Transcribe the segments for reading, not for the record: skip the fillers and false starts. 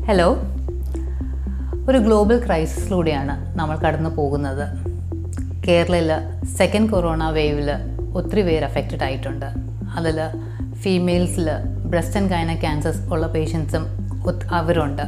Hello, ഒരു global ക്രൈസിസിലൂടെയാണ് നമ്മൾ കടന്നു പോകുന്നത്. കേരളയിൽ സെക്കൻഡ് കൊറോണ വേവിൽ ഒത്തിരി പേര് അഫക്റ്റഡ് ആയിട്ടുണ്ട്. അതിൽ ഫീമെയിൽസിൽ ബ്രസ്റ്റ് ആൻഡ് ഗൈനക് ക്യാൻസേഴ്സ് ഉള്ള പേഷ്യൻസും അവരുണ്ട്.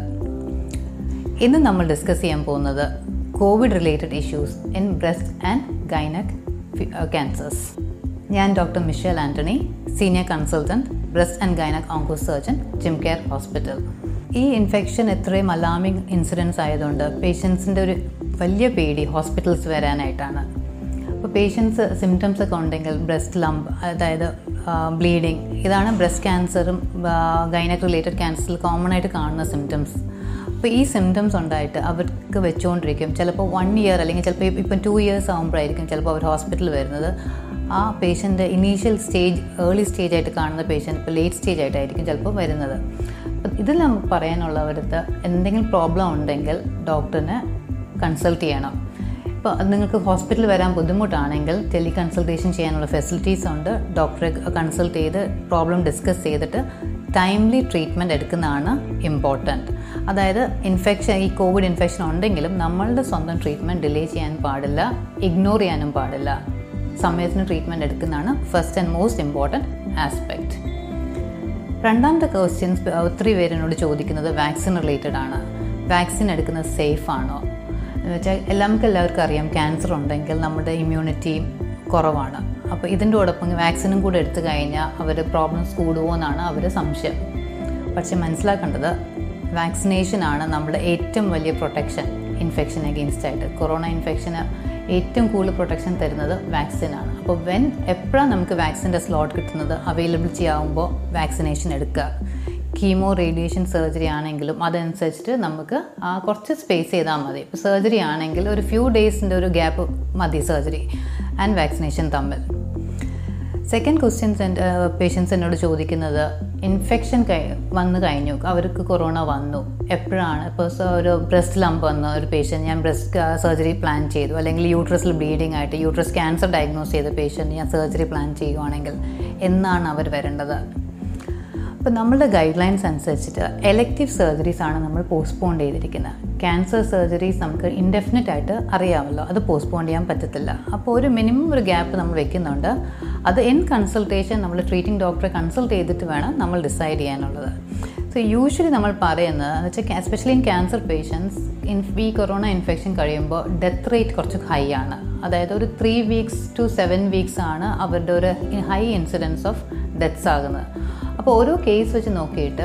ഇന്ന് നമ്മൾ ഡിസ്കസ് ചെയ്യാൻ പോകുന്നത് COVID related issues in breast and gynaec cancers. ഞാൻ doctor Michelle Antony, senior consultant, breast and gynaec onco surgeon, Gymcare hospital. ഈ ഇൻഫെക്ഷൻ എത്രയും അലാമിങ് ഇൻസിഡൻസ് ആയതുകൊണ്ട് പേഷ്യൻസിൻ്റെ ഒരു വലിയ പേടി ഹോസ്പിറ്റൽസ് വരാനായിട്ടാണ്. അപ്പോൾ പേഷ്യൻസ് സിംറ്റംസ് ഒക്കെ ഉണ്ടെങ്കിൽ ബ്രസ്റ്റ് ലംപ്, അതായത് ബ്ലീഡിങ്, ഇതാണ് ബ്രസ്റ്റ് ക്യാൻസറും ഗൈനക് റിലേറ്റഡ് ക്യാൻസറിൽ കോമൺ ആയിട്ട് കാണുന്ന സിംറ്റംസ്. അപ്പോൾ ഈ സിംറ്റംസ് ഉണ്ടായിട്ട് അവർക്ക് വെച്ചുകൊണ്ടിരിക്കും. ചിലപ്പോൾ 1 year അല്ലെങ്കിൽ ചിലപ്പോൾ ഇപ്പം 2 years ആകുമ്പോഴായിരിക്കും ചിലപ്പോൾ അവർ ഹോസ്പിറ്റലിൽ വരുന്നത്. ആ patient initial stage, early stage ആയിട്ട് കാണുന്ന പേഷ്യൻ്റ് ഇപ്പോൾ ലേറ്റ് സ്റ്റേജ് ആയിട്ടായിരിക്കും ചിലപ്പോൾ വരുന്നത്. അപ്പം ഇതിൽ നമുക്ക് പറയാനുള്ളവരടുത്ത് എന്തെങ്കിലും പ്രോബ്ലം ഉണ്ടെങ്കിൽ ഡോക്ടറിനെ കൺസൾട്ട് ചെയ്യണം. ഇപ്പോൾ നിങ്ങൾക്ക് ഹോസ്പിറ്റലിൽ വരാൻ ബുദ്ധിമുട്ടാണെങ്കിൽ ടെലി കൺസൾട്ടേഷൻ ചെയ്യാനുള്ള ഫെസിലിറ്റീസ് ഉണ്ട്. ഡോക്ടറെ കൺസൾട്ട് ചെയ്ത് പ്രോബ്ലം ഡിസ്കസ് ചെയ്തിട്ട് ടൈംലി ട്രീറ്റ്മെൻറ്റ് എടുക്കുന്നതാണ് ഇമ്പോർട്ടൻറ്റ്. അതായത് ഈ കോവിഡ് ഇൻഫെക്ഷൻ ഉണ്ടെങ്കിലും നമ്മളുടെ സ്വന്തം ട്രീറ്റ്മെൻറ്റ് ഡിലേ ചെയ്യാൻ പാടില്ല, ഇഗ്നോർ ചെയ്യാനും പാടില്ല. സമയത്തിന് ട്രീറ്റ്മെൻറ്റ് എടുക്കുന്നതാണ് first and most important aspect. രണ്ടാമത്തെ ക്വസ്റ്റ്യൻസ് ഒത്തിരി പേരെന്നോട് ചോദിക്കുന്നത് വാക്സിൻ റിലേറ്റഡ് ആണ്. വാക്സിൻ എടുക്കുന്നത് സേഫ് ആണോ എന്ന് വെച്ചാൽ എല്ലാവർക്കും അറിയാം, ക്യാൻസർ ഉണ്ടെങ്കിൽ നമ്മുടെ ഇമ്മ്യൂണിറ്റി കുറവാണ്. അപ്പോൾ ഇതിൻ്റെ കൂടൊപ്പം വാക്സിനും കൂടെ എടുത്തു കഴിഞ്ഞാൽ അവർ പ്രോബ്ലംസ് കൂടുമോ എന്നാണ് അവരുടെ സംശയം. പക്ഷെ മനസ്സിലാക്കേണ്ടത് വാക്സിനേഷനാണ് നമ്മുടെ ഏറ്റവും വലിയ പ്രൊട്ടക്ഷൻ ഇൻഫെക്ഷൻ അഗെയിൻസ്റ്റ് ആയിട്ട്. കൊറോണ ഇൻഫെക്ഷന് ഏറ്റവും കൂടുതൽ പ്രൊട്ടക്ഷൻ തരുന്നത് വാക്സിനാണ്. അപ്പോൾ എപ്പോഴാണ് നമുക്ക് വാക്സിൻ്റെ സ്ലോട്ട് കിട്ടുന്നത്, അവൈലബിലിറ്റി ആകുമ്പോൾ വാക്സിനേഷൻ എടുക്കുക. കീമോ, റേഡിയേഷൻ, സർജറി ആണെങ്കിലും അതനുസരിച്ചിട്ട് നമുക്ക് കുറച്ച് സ്പേസ് ചെയ്താൽ മതി. ഇപ്പോൾ സർജറി ആണെങ്കിൽ ഒരു ഫ്യൂ ഡേയ്സിൻ്റെ ഒരു ഗ്യാപ്പ് മതി സർജറി ആൻഡ് വാക്സിനേഷൻ തമ്മിൽ. സെക്കൻഡ് ക്വസ്റ്റ്യൻസ് പേഷ്യൻസ് എന്നോട് ചോദിക്കുന്നത്, ഇൻഫെക്ഷൻ വന്നു കഴിഞ്ഞു, അവർക്ക് കൊറോണ വന്നു, എപ്പോഴാണ്? ഇപ്പോൾ ഒരു ബ്രസ്റ്റ് ലംപ് വന്ന ഒരു പേഷ്യൻറ്റ്, ഞാൻ ബ്രസ്റ്റ് സർജറി പ്ലാൻ ചെയ്തു, അല്ലെങ്കിൽ യൂട്രസിൽ ബ്ലീഡിങ് ആയിട്ട് യൂട്രസ് ക്യാൻസർ ഡയഗ്നോസ് ചെയ്ത പേഷ്യൻറ്റ് ഞാൻ സർജറി പ്ലാൻ ചെയ്യുവാണെങ്കിൽ എന്നാണ് അവർ വരേണ്ടത്? അപ്പോൾ നമ്മളുടെ ഗൈഡ് ലൈൻസ് അനുസരിച്ചിട്ട് എലക്റ്റീവ് സർജറീസ് ആണ് നമ്മൾ പോസ്റ്റ്പോൺ ചെയ്തിരിക്കുന്നത്. ക്യാൻസർ സർജറീസ് നമുക്ക് ഇൻഡെഫിനിറ്റ് ആയിട്ട് അറിയാമല്ലോ, അത് പോസ്റ്റ്പോൺ ചെയ്യാൻ പറ്റത്തില്ല. അപ്പോൾ ഒരു മിനിമം ഒരു ഗ്യാപ്പ് നമ്മൾ വെക്കുന്നുണ്ട്. അത് ഇൻ കൺസൾട്ടേഷൻ നമ്മൾ ട്രീറ്റിംഗ് ഡോക്ടറെ കൺസൾട്ട് ചെയ്തിട്ട് വേണം നമ്മൾ ഡിസൈഡ് ചെയ്യാനുള്ളത്. സോ യൂഷ്വലി നമ്മൾ പറയുന്നത് എന്ന് വെച്ചാൽ എസ്പെഷ്യലി ഇൻ ക്യാൻസർ പേഷ്യൻസ് ഈ കൊറോണ ഇൻഫെക്ഷൻ കഴിയുമ്പോൾ ഡെത്ത് റേറ്റ് കുറച്ച് ഹൈ ആണ്. അതായത് ഒരു 3 weeks to 7 weeks ആണ് അവരുടെ ഒരു ഹൈ ഇൻസിഡൻസ് ഓഫ് ഡെത്ത്സ് ആകുന്നത്. അപ്പോൾ ഓരോ കേസ് വെച്ച് നോക്കിയിട്ട്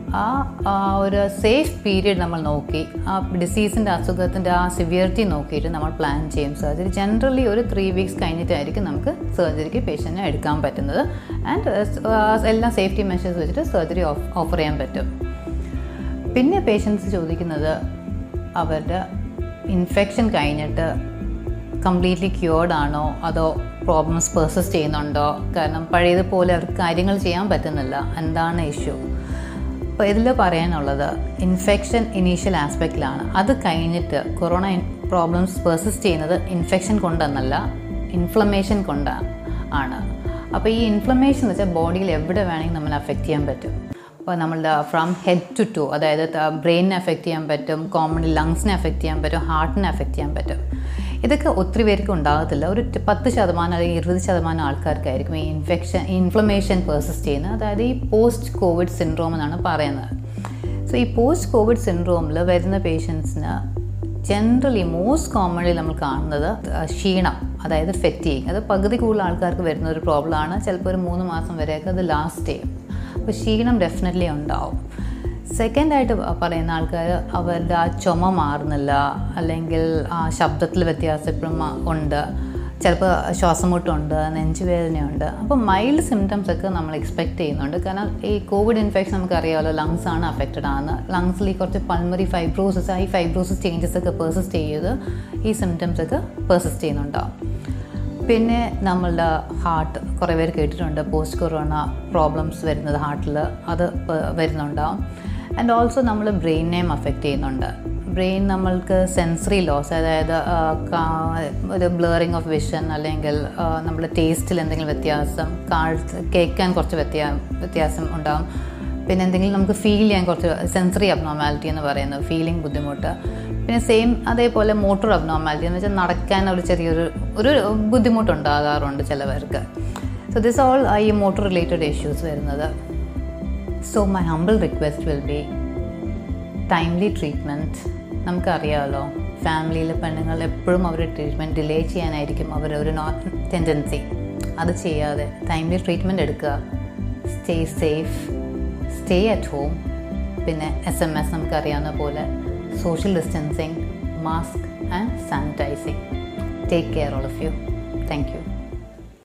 ഒരു സേഫ് പീരീഡ് നമ്മൾ നോക്കി ഡിസീസിൻ്റെ അസുഖത്തിൻ്റെ സിവിയറിറ്റി നോക്കിയിട്ട് നമ്മൾ പ്ലാൻ ചെയ്യും സർജറി. ജനറലി ഒരു 3 weeks കഴിഞ്ഞിട്ടായിരിക്കും നമുക്ക് സർജറിക്ക് പേഷ്യൻറ്റിനെ എടുക്കാൻ പറ്റുന്നത്. ആൻഡ് എല്ലാ സേഫ്റ്റി മെഷേഴ്സ് വെച്ചിട്ട് സർജറി ഓഫർ ചെയ്യാൻ പറ്റും. പിന്നെ പേഷ്യൻസ് ചോദിക്കുന്നത് അവരുടെ ഇൻഫെക്ഷൻ കഴിഞ്ഞിട്ട് കംപ്ലീറ്റ്ലി ക്യൂർഡ് ആണോ അതോ പ്രോബ്ലംസ് പെർസിസ്റ്റ് ചെയ്യുന്നുണ്ടോ, കാരണം പഴയതുപോലെ അവർക്ക് കാര്യങ്ങൾ ചെയ്യാൻ പറ്റുന്നില്ല, എന്താണ് ഇഷ്യൂ? അപ്പോൾ ഇതിൽ പറയാനുള്ളത് ഇൻഫെക്ഷൻ ഇനീഷ്യൽ ആസ്പെക്റ്റിലാണ്. അത് കഴിഞ്ഞിട്ട് കൊറോണ പ്രോബ്ലംസ് പെർസിസ്റ്റ് ചെയ്യുന്നത് ഇൻഫെക്ഷൻ കൊണ്ടെന്നല്ല, ഇൻഫ്ലമേഷൻ കൊണ്ടാണ്. അപ്പോൾ ഈ ഇൻഫ്ലമേഷൻ എന്ന് വെച്ചാൽ ബോഡിയിൽ എവിടെ വേണമെങ്കിൽ നമ്മൾ അഫക്റ്റ് ചെയ്യാൻ പറ്റും. അപ്പോൾ നമ്മളുടെ ഫ്രം ഹെഡ് ടു ടു, അതായത് ബ്രെയിനിനെ അഫക്റ്റ് ചെയ്യാൻ പറ്റും, കോമൺലി ലങ്സിനെ അഫക്റ്റ് ചെയ്യാൻ പറ്റും, ഹാർട്ടിനെ അഫക്റ്റ് ചെയ്യാൻ പറ്റും. ഇതൊക്കെ ഒത്തിരി പേർക്ക് ഉണ്ടാകത്തില്ല. ഒരു 10% അല്ലെങ്കിൽ 20% ആൾക്കാർക്കായിരിക്കും ഈ ഇൻഫ്ലമേഷൻ പെർസിസ്റ്റ് ചെയ്യുന്നത്. അതായത് ഈ പോസ്റ്റ് കോവിഡ് സിൻഡ്രോം എന്നാണ് പറയുന്നത്. സോ ഈ പോസ്റ്റ് കോവിഡ് സിൻഡ്രോമിൽ വരുന്ന പേഷ്യൻസിന് ജനറലി മോസ്റ്റ് കോമൺലി നമ്മൾ കാണുന്നത് ക്ഷീണം, അതായത് ഫെറ്റീഗ്. അത് പകുതി കൂടുതൽ ആൾക്കാർക്ക് വരുന്ന ഒരു പ്രോബ്ലമാണ്. ചിലപ്പോൾ ഒരു 3 മാസം വരെയൊക്കെ അത് ലാസ്റ്റ് ചെയ്യും. അപ്പോൾ ക്ഷീണം ഡെഫിനറ്റ്ലി ഉണ്ടാവും. സെക്കൻഡായിട്ട് പറയുന്ന ആൾക്കാർ അവരുടെ ചുമ മാറുന്നില്ല, അല്ലെങ്കിൽ ശബ്ദത്തിൽ വ്യത്യാസം എപ്പോഴും ഉണ്ട്, ചിലപ്പോൾ ശ്വാസമുട്ടുണ്ട്, നെഞ്ചുവേദനയുണ്ട്. അപ്പോൾ മൈൽഡ് സിംറ്റംസ് ഒക്കെ നമ്മൾ എക്സ്പെക്റ്റ് ചെയ്യുന്നുണ്ട്. കാരണം ഈ കോവിഡ് ഇൻഫെക്ഷൻ നമുക്കറിയാമല്ലോ, ലങ്സ് ആണ് അഫക്റ്റഡ് ആണ്. ലങ്സിൽ കുറച്ച് പൾമറി ഫൈബ്രോസിസ്, ഈ ഫൈബ്രോസിസ് ചേഞ്ചസ് ഒക്കെ പെർസിസ്റ്റ് ചെയ്ത് ഈ സിംറ്റംസ് ഒക്കെ പെർസിസ്റ്റ് ചെയ്യുന്നുണ്ടാവും. പിന്നെ നമ്മളുടെ ഹാർട്ട്, കുറേ പേര് കേട്ടിട്ടുണ്ട് പോസ്റ്റ് കൊറോണ പ്രോബ്ലംസ് വരുന്നത് ഹാർട്ടിൽ, അത് വരുന്നുണ്ടാവും. ആൻഡ് ഓൾസോ നമ്മൾ ബ്രെയിനിനെയും അഫക്റ്റ് ചെയ്യുന്നുണ്ട്. ബ്രെയിൻ നമ്മൾക്ക് സെൻസറി ലോസ്, അതായത് ഒരു ബ്ലറിങ് ഓഫ് വിഷൻ, അല്ലെങ്കിൽ നമ്മുടെ ടേസ്റ്റിൽ എന്തെങ്കിലും വ്യത്യാസം, കേൾക്കാൻ കുറച്ച് വ്യത്യാസം ഉണ്ടാകും. പിന്നെ എന്തെങ്കിലും നമുക്ക് ഫീൽ ചെയ്യാൻ കുറച്ച് സെൻസറി അബ്നോർമാലിറ്റി എന്ന് പറയുന്നത്, ഫീലിംഗ് ബുദ്ധിമുട്ട്. പിന്നെ സെയിം അതേപോലെ മോട്ടോർ അബ്നോർമാലിറ്റി എന്ന് വെച്ചാൽ നടക്കാൻ ഒരു ചെറിയൊരു ബുദ്ധിമുട്ടുണ്ടാകാറുണ്ട് ചിലവർക്ക്. സോ ദിസ് ഓൾ ഈ മോട്ടോർ റിലേറ്റഡ് ഇഷ്യൂസ് വരുന്നത്. So my humble request will be timely treatment. നമുക്കറിയാമല്ലോ, ഫാമിലിയിൽ പെണ്ണുങ്ങൾ എപ്പോഴും അവരുടെ ട്രീറ്റ്മെൻറ്റ് ഡിലേ ചെയ്യാനായിരിക്കും അവരൊരു ടെൻഡൻസി. അത് ചെയ്യാതെ ടൈംലി ട്രീറ്റ്മെൻറ്റ് എടുക്കുക. Stay safe, stay at home. പിന്നെ SMS നമുക്കറിയാവുന്ന പോലെ social distancing, mask and sanitizing. Take care all of you. Thank you.